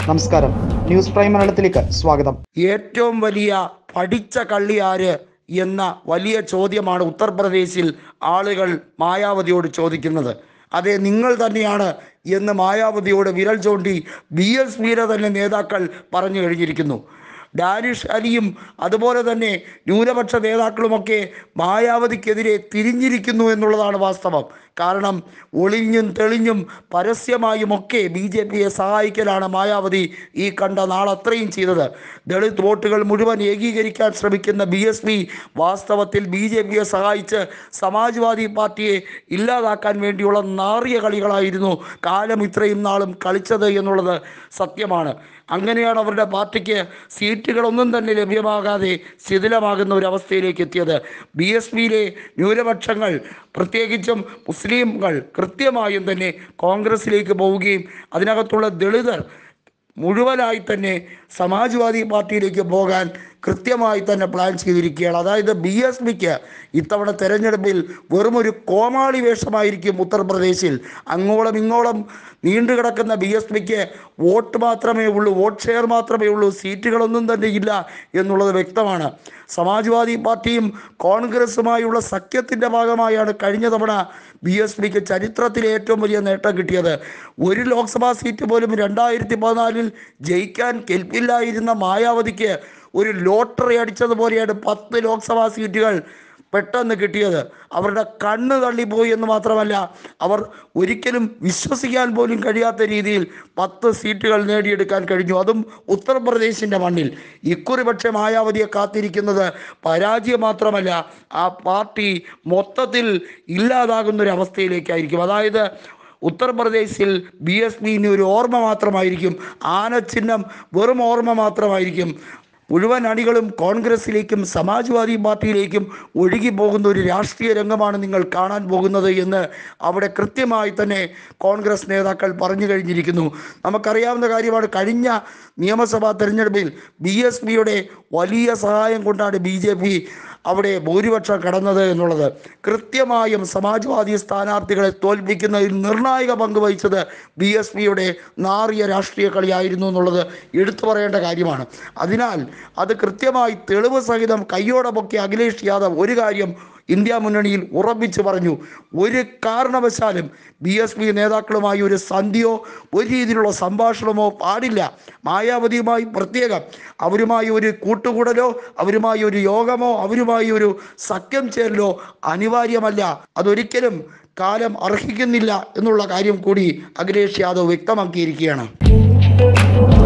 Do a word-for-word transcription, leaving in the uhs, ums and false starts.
നമസ്കാരം, news prime മലയാളത്തിലേക്ക് സ്വാഗതം. ഏറ്റവും വലിയ പഠിച്ച കള്ളി ആര് എന്ന വലിയ ചോദ്യമാണ് ഉത്തർപ്രദേശിൽ ആളുകൾ മായാവതിയോട് ചോദിക്കുന്നത്. അതെ, നിങ്ങൾ തന്നെയാണ് എന്ന് മായാവതിയോട് വിരൽ ചൂണ്ടി ബി എസ് പിയുടെ തന്നെ നേതാക്കൾ പറഞ്ഞു കഴിഞ്ഞിരിക്കുന്നു. ഡാനിഷ് അലിയും അതുപോലെ തന്നെ ന്യൂനപക്ഷ നേതാക്കളുമൊക്കെ മായാവതിക്കെതിരെ തിരിഞ്ഞിരിക്കുന്നു എന്നുള്ളതാണ് വാസ്തവം. കാരണം ഒളിഞ്ഞും തെളിഞ്ഞും പരസ്യമായുമൊക്കെ ബി ജെ പിയെ സഹായിക്കലാണ് മായാവതി ഈ കണ്ട നാളത്രയും ചെയ്തത്. ദളിത് വോട്ടുകൾ മുഴുവൻ ഏകീകരിക്കാൻ ശ്രമിക്കുന്ന ബി എസ് പി വാസ്തവത്തിൽ ബി ജെ പിയെ സഹായിച്ച് സമാജ്വാദി പാർട്ടിയെ ഇല്ലാതാക്കാൻ വേണ്ടിയുള്ള നാറിയ കളികളായിരുന്നു കാലം ഇത്രയും നാളും കളിച്ചത് എന്നുള്ളത് സത്യമാണ്. അങ്ങനെയാണ് അവരുടെ പാർട്ടിക്ക് സീറ്റുകളൊന്നും തന്നെ ലഭ്യമാകാതെ ശിഥിലമാകുന്ന ഒരവസ്ഥയിലേക്ക് എത്തിയത്. ബി എസ് പിയിലെ ന്യൂനപക്ഷങ്ങൾ, പ്രത്യേകിച്ചും മുസ്ലിംകൾ കൃത്യമായും തന്നെ കോൺഗ്രസിലേക്ക് പോവുകയും അതിനകത്തുള്ള ദളിതർ മുഴുവനായി തന്നെ സമാജ്വാദി പാർട്ടിയിലേക്ക് പോകാൻ കൃത്യമായി തന്നെ പ്ലാൻ ചെയ്തിരിക്കുകയാണ്. അതായത് ബി എസ് പിക്ക് ഇത്തവണ തെരഞ്ഞെടുപ്പിൽ വെറുമൊരു കോമാളി വേഷമായിരിക്കും ഉത്തർപ്രദേശിൽ. അങ്ങോളം ഇങ്ങോളം നീണ്ടു കിടക്കുന്ന ബി എസ് പിക്ക് വോട്ട് മാത്രമേ ഉള്ളൂ, വോട്ട് ഷെയർ മാത്രമേ ഉള്ളൂ, സീറ്റുകളൊന്നും തന്നെ ഇല്ല എന്നുള്ളത് വ്യക്തമാണ്. സമാജ്വാദി പാർട്ടിയും കോൺഗ്രസുമായുള്ള സഖ്യത്തിൻ്റെ ഭാഗമായാണ് കഴിഞ്ഞ തവണ ബി എസ് പിക്ക് ചരിത്രത്തിലെ ഏറ്റവും വലിയ നേട്ടം കിട്ടിയത്. ഒരു ലോക്സഭാ സീറ്റ് പോലും രണ്ടായിരത്തി പതിനാലിൽ ജയിക്കാൻ കെൽപ്പില്ലായിരുന്ന മായാവതിക്ക് ഒരു ലോട്ടറി അടിച്ചതുപോലെയാണ് പത്ത് ലോക്സഭാ സീറ്റുകൾ പെട്ടെന്ന് കിട്ടിയത്. അവരുടെ കണ്ണ് തള്ളിപ്പോയി എന്ന് മാത്രമല്ല, അവർ ഒരിക്കലും വിശ്വസിക്കാൻ പോലും കഴിയാത്ത രീതിയിൽ പത്ത് സീറ്റുകൾ നേടിയെടുക്കാൻ കഴിഞ്ഞു, അതും ഉത്തർപ്രദേശിൻ്റെ മണ്ണിൽ. ഇക്കുറി പക്ഷേ മായാവതിയെ കാത്തിരിക്കുന്നത് പരാജയം മാത്രമല്ല, ആ പാർട്ടി മൊത്തത്തിൽ ഇല്ലാതാകുന്നൊരവസ്ഥയിലേക്കായിരിക്കും. അതായത് ഉത്തർപ്രദേശിൽ ബി എസ് പിന് ഒരു ഓർമ്മ മാത്രമായിരിക്കും, ആനച്ചിഹ്നം വെറും ഓർമ്മ മാത്രമായിരിക്കും. മുഴുവൻ അണികളും കോൺഗ്രസിലേക്കും സമാജ്വാദി പാർട്ടിയിലേക്കും ഒഴുകി പോകുന്ന ഒരു രാഷ്ട്രീയ രംഗമാണ് നിങ്ങൾ കാണാൻ പോകുന്നത് എന്ന് അവിടെ കൃത്യമായി തന്നെ കോൺഗ്രസ് നേതാക്കൾ പറഞ്ഞു കഴിഞ്ഞിരിക്കുന്നു. നമുക്കറിയാവുന്ന കാര്യമാണ്, കഴിഞ്ഞ നിയമസഭാ തെരഞ്ഞെടുപ്പിൽ ബി എസ് പിയുടെ വലിയ സഹായം കൊണ്ടാണ് ബി ജെ പി അവിടെ ഭൂരിപക്ഷം കടന്നത് എന്നുള്ളത്. കൃത്യമായും സമാജ്വാദി സ്ഥാനാർത്ഥികളെ തോൽപ്പിക്കുന്നതിൽ നിർണായക പങ്ക് വഹിച്ചത് ബി എസ് പിയുടെ നാറിയ രാഷ്ട്രീയ കളിയായിരുന്നു എന്നുള്ളത് എടുത്തു പറയേണ്ട കാര്യമാണ്. അതിനാൽ അത് കൃത്യമായി തെളിവ് സഹിതം കയ്യോടെ പൊക്കി അഖിലേഷ് യാദവ് ഒരു കാര്യം ഇന്ത്യ മുന്നണിയിൽ ഉറപ്പിച്ചു പറഞ്ഞു: ഒരു കാരണവശാലും ബി എസ് പി നേതാക്കളുമായി ഒരു സന്ധിയോ ഒരു രീതിയിലുള്ള സംഭാഷണമോ പാടില്ല. മായാവതിയുമായി പ്രത്യേകം അവരുമായി ഒരു കൂട്ടുകൂടലോ അവരുമായി ഒരു യോഗമോ അവരുമായി ഒരു സഖ്യം ചേരലോ അനിവാര്യമല്ല. അതൊരിക്കലും കാലം അർഹിക്കുന്നില്ല എന്നുള്ള കാര്യം കൂടി അഖിലേഷ് യാദവ് വ്യക്തമാക്കിയിരിക്കുകയാണ്.